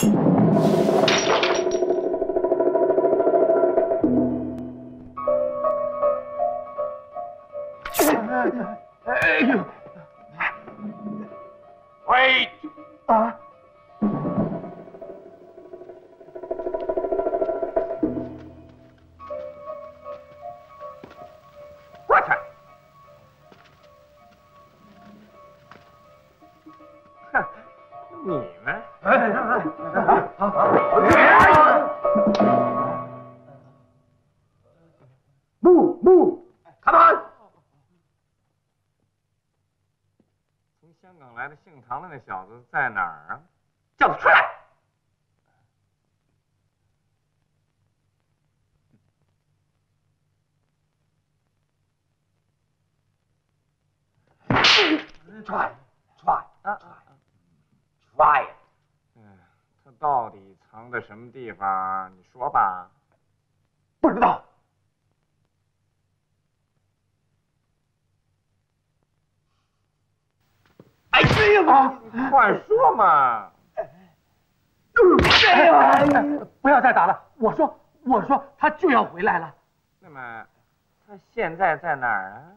哎呦！ 喂！ 啊！ 我去！哼，你们！ Move! Come on! 从香港来的姓唐的那小子在哪儿啊？叫他出来！ Try it. 他到底藏在什么地方？你说吧。 不知道。哎呀！ 快说嘛！ 哎呀！不要再打了！我说，他就要回来了。 那么，他现在在哪儿啊？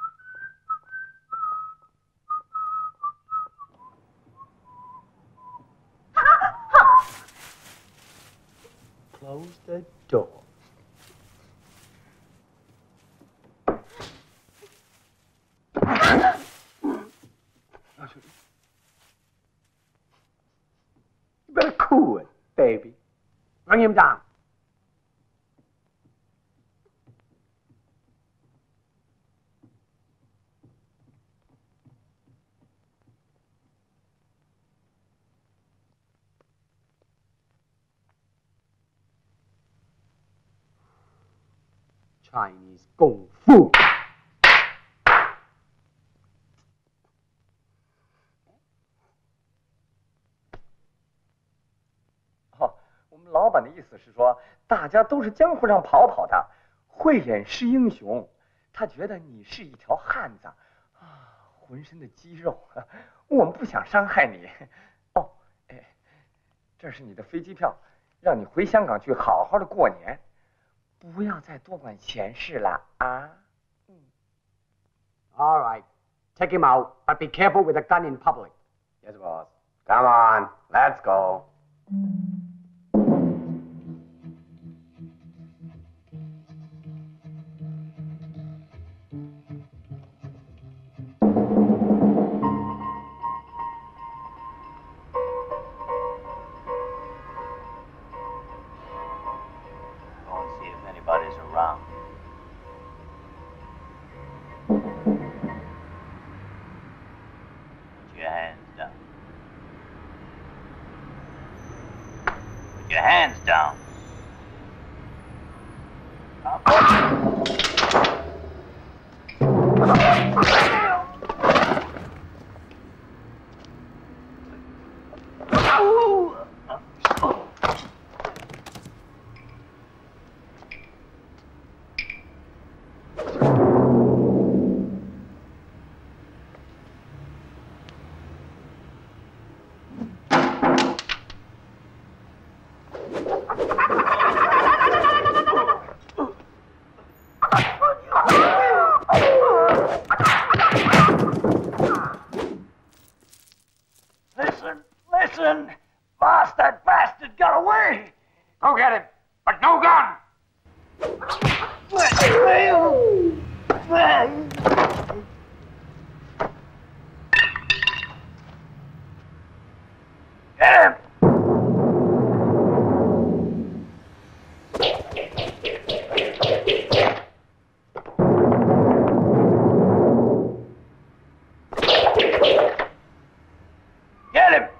Close the door. You better cool it, baby. Bring him down. Chinese Kung Fu. 哦，我们老板的意思是说，大家都是江湖上跑跑的，慧眼识英雄。他觉得你是一条汉子，啊，浑身的肌肉，我们不想伤害你。哦，哎，这是你的飞机票，让你回香港去好好的过年。 不要再多管闲事了啊！ All right, take him out, but be careful with a gun in public. Yes, boss. Come on, let's go. Anybody's around. Put your hands down. Put your hands down. Listen! Boss, that bastard got away! Go get him, but no gun! Get him! Get him!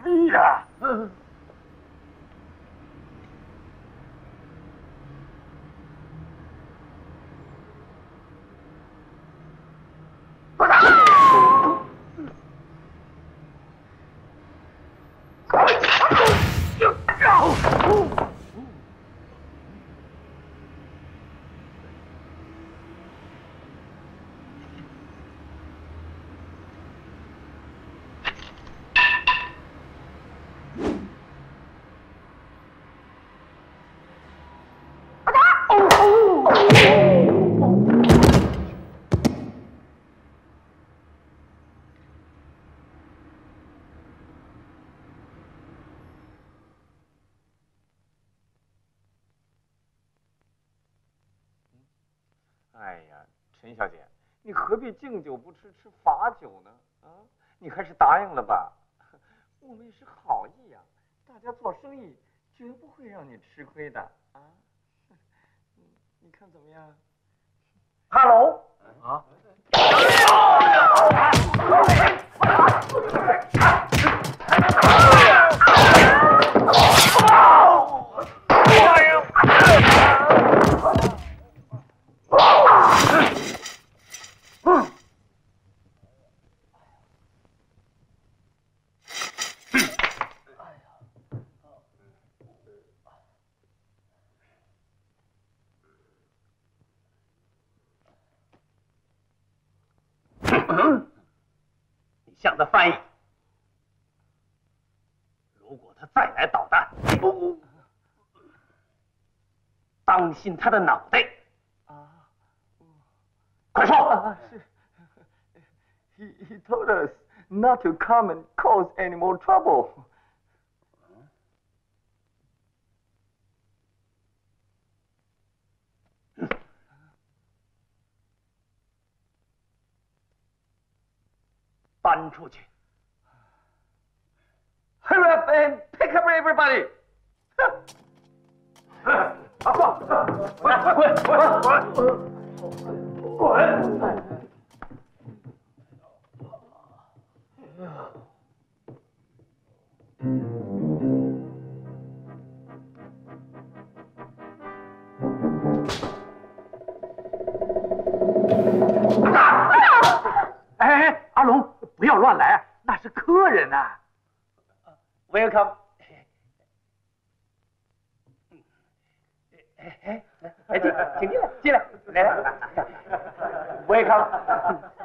mafia。 哎呀，陈小姐，你何必敬酒不吃吃罚酒呢？啊，你还是答应了吧。我们也是好意呀，大家做生意绝不会让你吃亏的啊。你看怎么样？ 哈喽。啊。 你向他翻译，如果他再来捣蛋，当心他的脑袋！ 啊， 快说！ 是。He told us not to come and cause any more trouble. 搬出去 Hurry up and pick up everybody. 滚！ 哎，阿龙，不要乱来，那是客人呐。 Welcome。哎，请进来，来来。Welcome。